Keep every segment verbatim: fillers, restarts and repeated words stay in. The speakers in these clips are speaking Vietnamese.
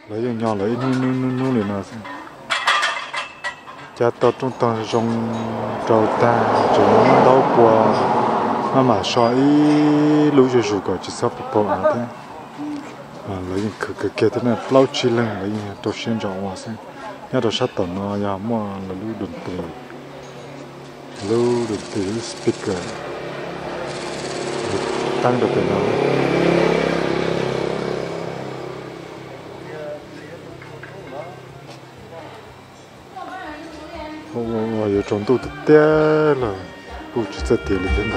lấy nhỏ lấy nu nu nu nu liền nào xem cha tao trong tao trong trâu ta chúng đau qua mà mà soi lũ rùi rùi gọi chỉ sao bị bỏ mà thế mà lấy những cái cái kia thế này lâu chi lần lấy những đồ xuyên trọng hoa xem nhớ đồ sát tao nó nhà mua là lũ đồn tì lũ đồn tì speaker tăng được cái nó 와, 이 정도 때라, 뭐 진짜 때리 된다.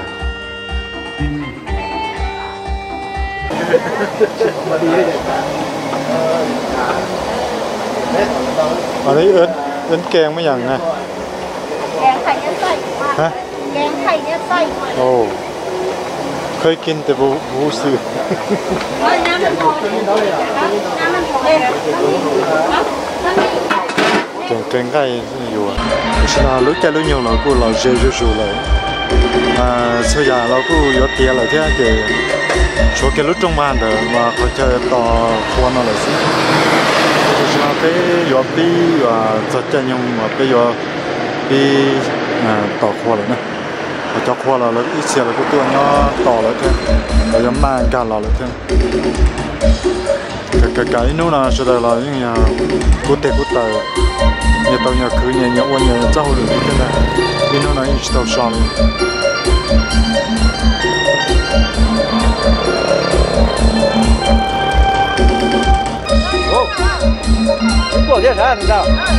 아니, 은, 은 깽 mấy dạng nè. 깽ไข่ยัดไส้ hả? 깽ไข่ยัดไส้ ồ, khơi kinh thì vô vô sự. Ôi,น้ำมันพอน้ำมันพอเองน้ำนี่ Trồng keng cái nhiều à, xin là lúc chơi lúc nhiều là cô là chơi chơi chơi lại, à bây giờ là cô có tiền là thế thì chỗ cái lúc trong ban đó mà họ chơi tò khoan nó là gì, xin là cái có bi và rất chơi nhưng mà cái có bi tò khoan này, họ cho khoan là ít xe là cáiตัวnó tò lại thế, rồi giống mang cả là lại thế. cái cái cáiนู้นนะสุดท้ายแล้วยังกูเตะกูตายเนี่ยตอนนี้คือเนี่ยเนี่ยวันเนี่ยเจ้าหรือไม่เป็นไรที่นู้นนะยังชิดเอาชอนโอ้ตัวเดียวนะ你知道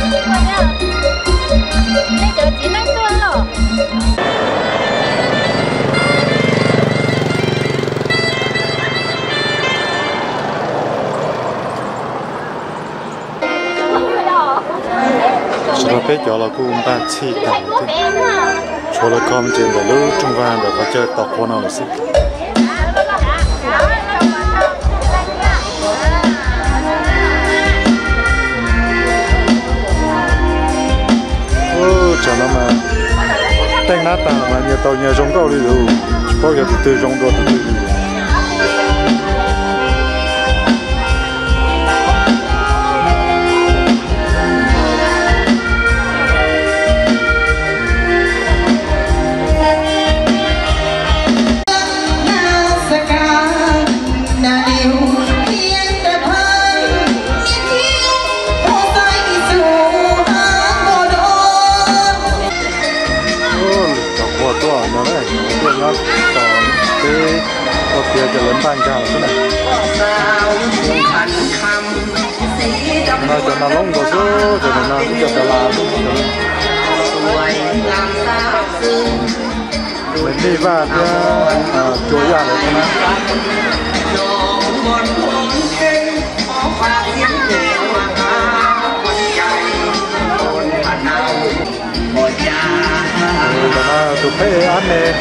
那个鸡蛋炖了เราไปจ่อเรากูบ้านชีต่างที่ชัวร์เราคอมเจนแต่รู้จงวางแต่เขาเจอตอกคนเอาสิโอ้จังนั้นมาแต่งหน้าตามาเนี่ยตัวเนี่ยจงก็เลยดูเพราะอย่างตื่นจงก็ตื่นดูเดี๋ยวจะเล่นบ้านกันใช่ไหมน่าจะน่าลงก็สู้จะน่าจะตลาดเหมือนที่บ้านเนี่ยตัวยากเลยใช่ไหมแต่น่าถูกให้อันเนี่ย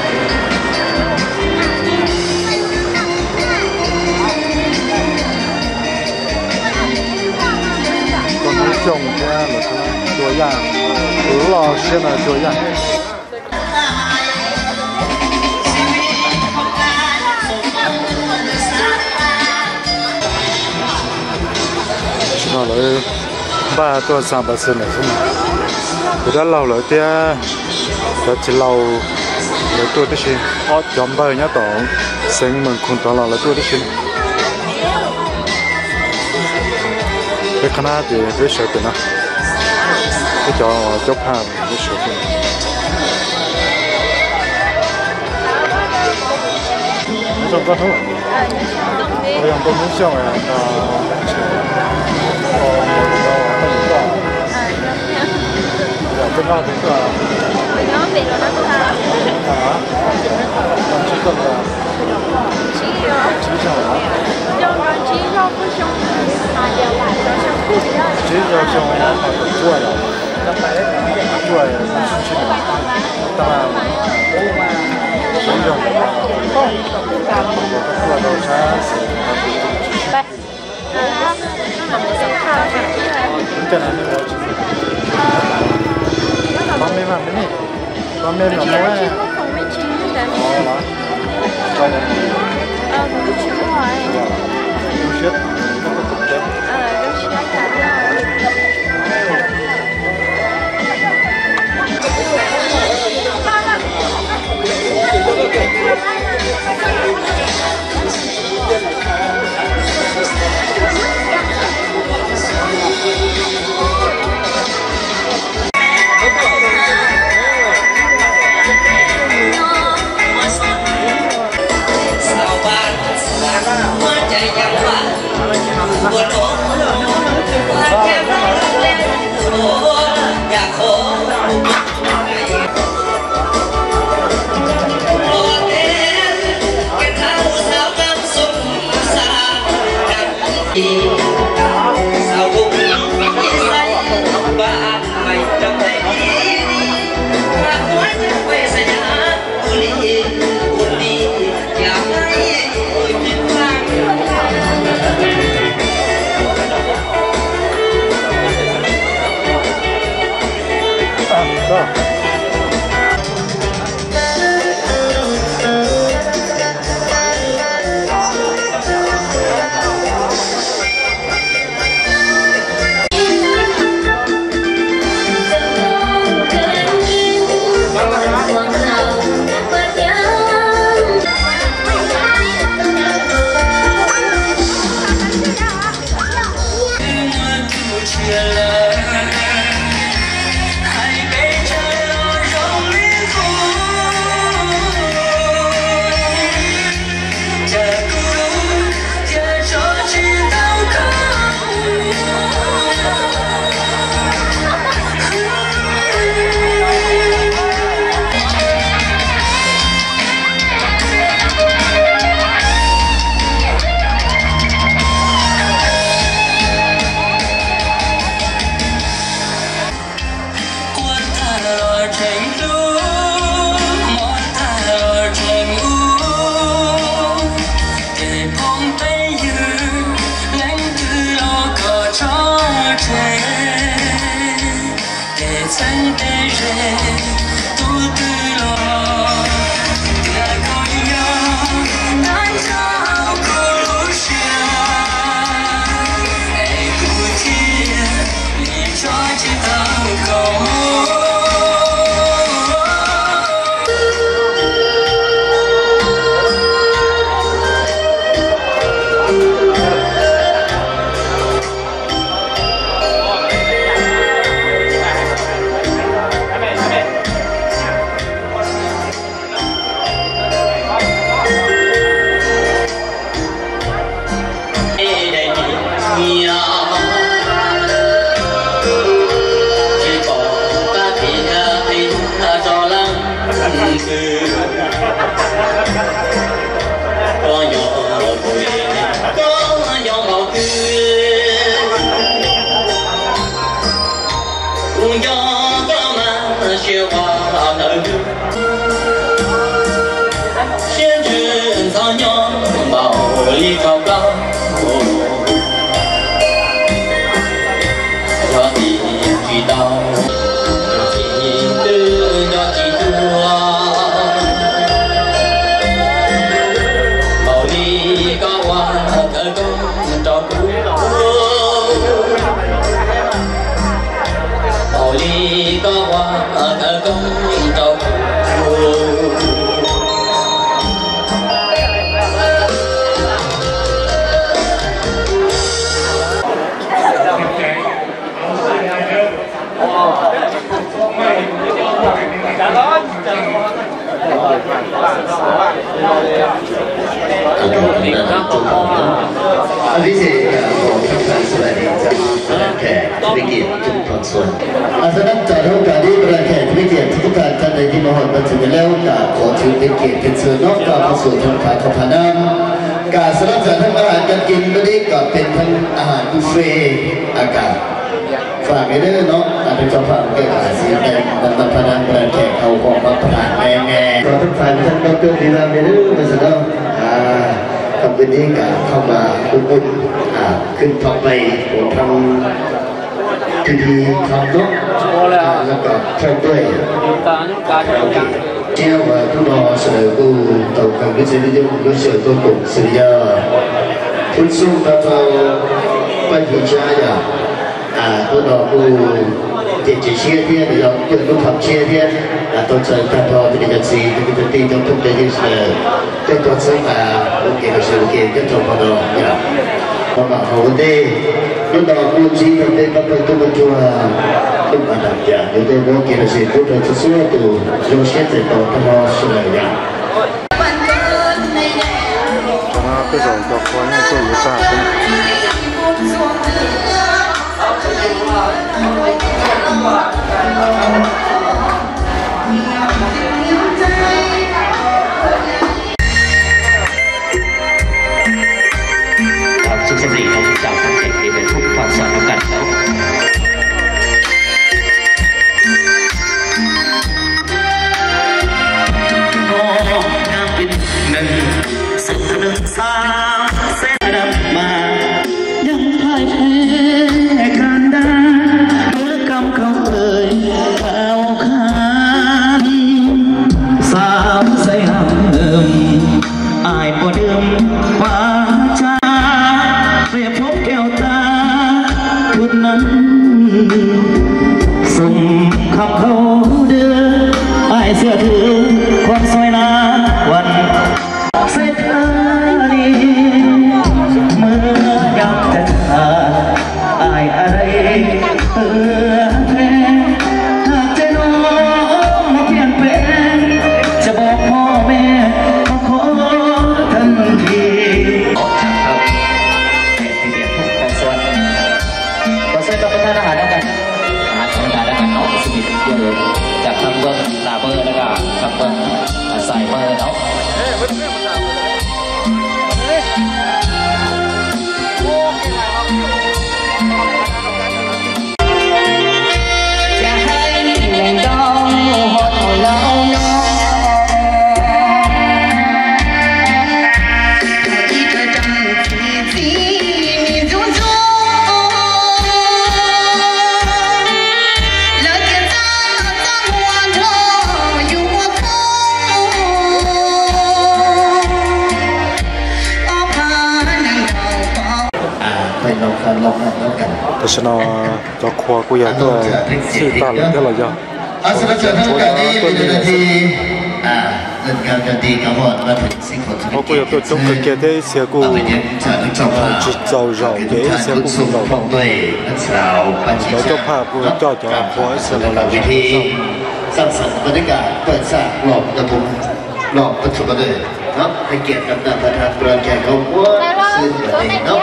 种这样的多样，有老些呢多样。知道了，把多三百次了是吗？给他老了点，他只老了多的些，哦，全部人家懂，生门空到老了多的些。cái khả năng thì cái sợ tình nó cái cho chốt hàng cái sợ tình trong có thôi bây giờ tôi muốn xem là cái nào cũng là nó bị rồi nó là hả chỉ cần là chỉ chỉ cho nó chỉ cho cái xong mà giờ lại cho xong cuối đó chỉ cho xong nó phải quay lại quay ta sử dụng quay đầu xa đây nó nằm ở sau cái này nó con mềm mà cái này con mềm là mới không mấy chín đấy ờ đó ờ cũng chưa hỏi chết ờ rất พิเศษของทางการสวัสดีจากแขกธุรกิจทุกภาคส่วนอาสนะจากโอกาสนี้ประแขกธุรกิจทุกการท่านใดที่มาหอดมาถึงแล้วกาขอถือเป็นเกียรติเป็นเชิญนอกจากประสูติทางการขอพานำการสนับสนุนทั้งอาหารการกินวันนี้ก็เป็นทั้งอาหารบุฟเฟ่อากาศฝากไปเด้อเนาะเป็นเจ้าภาพแก้ไขสีแดงนำมาพนันประแขกเอาของมาประทานแง่แง่ขอทุกท่านท่านดรธีราเมเด้อมาสนับทำเป็นนี้การเข้ามาอุ่นๆขึ้นท็อปไปผมทำทีทีทำเนาะแล้วก็เพิ่มด้วยเจ้าว่าทุกนอเสนอกูตกกับวิจัยนิยมรู้สึกตัวกลุ่มสิริยาทุนสู้กับเราไปถึงช้าอย่างตัวนอกูเจ็ดเชียร์ที่เดี๋ยวเปิดรูปผับเชียร์ที่ตัวเจอการทอที่จะซีที่จะตีต้องทุกเดือนที่เสนอเป็นตัวเสนอโอเคก็เสนอเกมก็จบพอดอเนี่ยพอมาเอาได้ตัวนอกูจีนได้ก็เป็นตัวมันจัวลูกมาดับยาเดี๋ยวได้บอกเกมซีตัวจะสู้ตัวโยเชตตัวทอเสนออย่าง这种叫欢迎做一下这是自己开始讲。 ฉันเอาจะคว้ากูอยากตัวสื่อตาเลยก็เลยอ่ะอาสนะจะทำการนี้เป็นนาทีอ่าเรื่องการกันดีกับหมดมาถึงสิ่งของ我估计都中国给的一些股，呃，制造绕的一些股票，เราจะพาผู้เจ้าจะพอเสร็จแล้ววิธีสร้างสรรค์บรรยากาศเปิดสร้างหลอกระบบหลอกปัจจุบันเลยเนาะให้เกียรติกับนายประธานกรมการเขาว่าซึ่งประเด็นเนาะ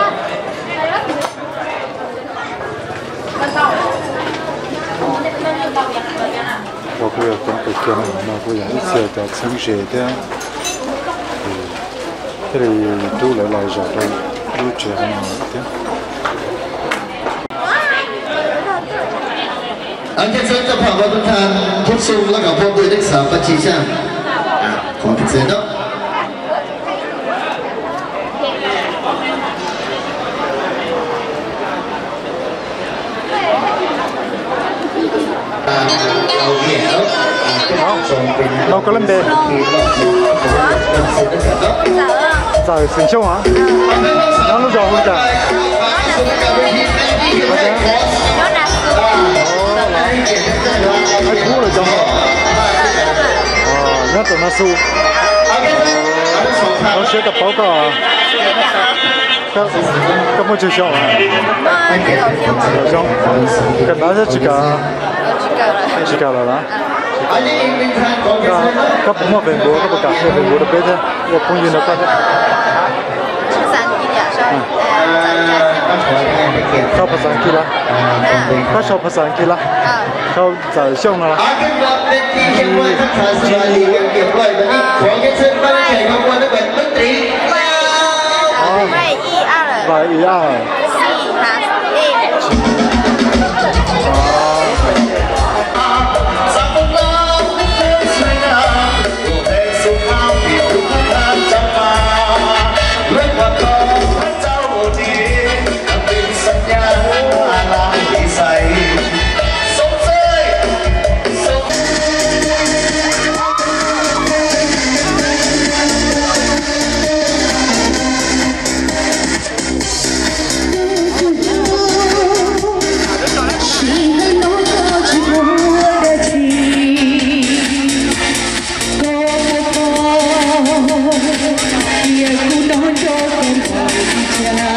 我估计中国给的那估计一些的城市的，嗯，这里都来来着都都这样的。 อันที่เชิญจะผ่านประธานทุกซุ้มแล้วก็พร้อมด้วยนักศึกษาปัจจิชาขอที่เชิญเนาะเราเห็นแล้วเราก็เล่นเด็ก在选秀啊，然后就回家。还哭了讲话。哦，那怎么输？我写的报告啊，根根本就笑啊。好像跟大家几个，几个了啦。ก็ผมว่าเป็นบัวก็ประกาศเป็นบัว的别的我朋友那块的เข้าภาษาอังกฤษละเขาชอบภาษาอังกฤษละเขาจะช่วงนั้นละ外一二外一二四拿诶也不能就跟他一家。